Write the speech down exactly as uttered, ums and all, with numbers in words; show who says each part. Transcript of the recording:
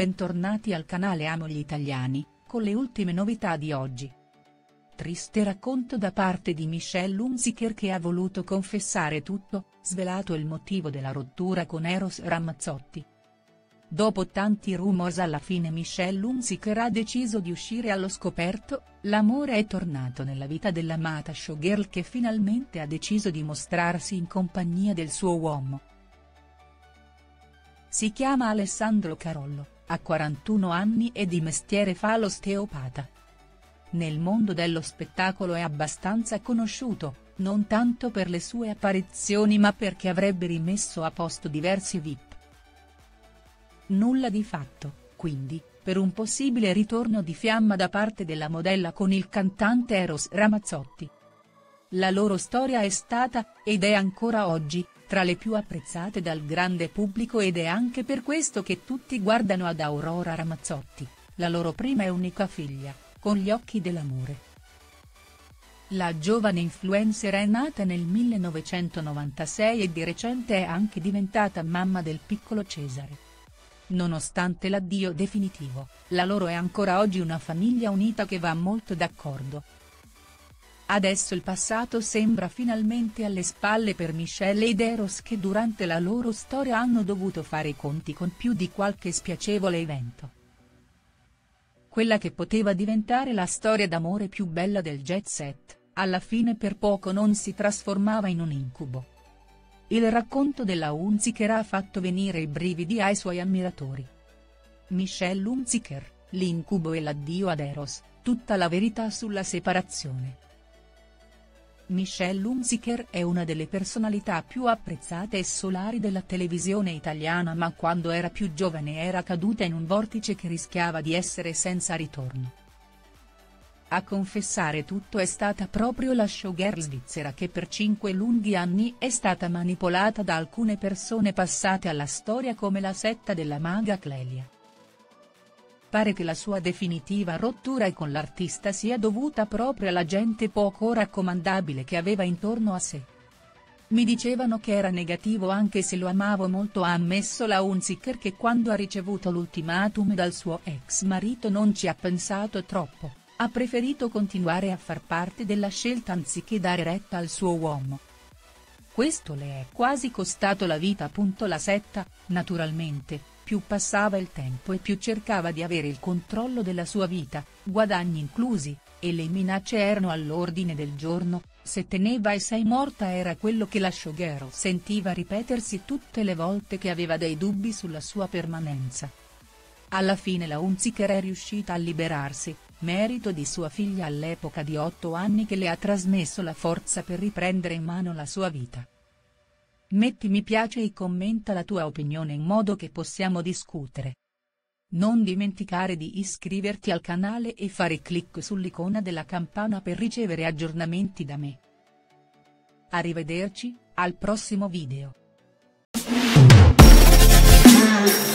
Speaker 1: bentornati al canale Amo gli Italiani, con le ultime novità di oggi. Triste racconto da parte di Michelle Hunziker che ha voluto confessare tutto, svelato il motivo della rottura con Eros Ramazzotti. Dopo tanti rumors alla fine Michelle Hunziker ha deciso di uscire allo scoperto, l'amore è tornato nella vita dell'amata showgirl che finalmente ha deciso di mostrarsi in compagnia del suo uomo. Si chiama Alessandro Carollo, ha quarantuno anni e di mestiere fa l'osteopata. Nel mondo dello spettacolo è abbastanza conosciuto, non tanto per le sue apparizioni ma perché avrebbe rimesso a posto diversi V I P. Nulla di fatto, quindi, per un possibile ritorno di fiamma da parte della modella con il cantante Eros Ramazzotti. La loro storia è stata, ed è ancora oggi, tra le più apprezzate dal grande pubblico ed è anche per questo che tutti guardano ad Aurora Ramazzotti, la loro prima e unica figlia, con gli occhi dell'amore. La giovane influencer è nata nel millenovecentonovantasei e di recente è anche diventata mamma del piccolo Cesare. Nonostante l'addio definitivo, la loro è ancora oggi una famiglia unita che va molto d'accordo. Adesso il passato sembra finalmente alle spalle per Michelle ed Eros che durante la loro storia hanno dovuto fare i conti con più di qualche spiacevole evento. Quella che poteva diventare la storia d'amore più bella del jet set, alla fine per poco non si trasformava in un incubo. Il racconto della Hunziker ha fatto venire i brividi ai suoi ammiratori. Michelle Hunziker, l'incubo e l'addio ad Eros, tutta la verità sulla separazione. Michelle Hunziker è una delle personalità più apprezzate e solari della televisione italiana ma quando era più giovane era caduta in un vortice che rischiava di essere senza ritorno. A confessare tutto è stata proprio la showgirl svizzera che per cinque lunghi anni è stata manipolata da alcune persone passate alla storia come la setta della maga Clelia. Pare che la sua definitiva rottura con l'artista sia dovuta proprio alla gente poco raccomandabile che aveva intorno a sé. Mi dicevano che era negativo anche se lo amavo molto, ha ammesso la Hunziker che quando ha ricevuto l'ultimatum dal suo ex marito non ci ha pensato troppo. Ha preferito continuare a far parte della scelta anziché dare retta al suo uomo. Questo le è quasi costato la vita. La setta, naturalmente, più passava il tempo e più cercava di avere il controllo della sua vita, guadagni inclusi, e le minacce erano all'ordine del giorno, se teneva e sei morta era quello che la showgirl sentiva ripetersi tutte le volte che aveva dei dubbi sulla sua permanenza. Alla fine la Hunziker è riuscita a liberarsi, merito di sua figlia all'epoca di otto anni che le ha trasmesso la forza per riprendere in mano la sua vita. Metti mi piace e commenta la tua opinione in modo che possiamo discutere. Non dimenticare di iscriverti al canale e fare clic sull'icona della campana per ricevere aggiornamenti da me. Arrivederci, al prossimo video.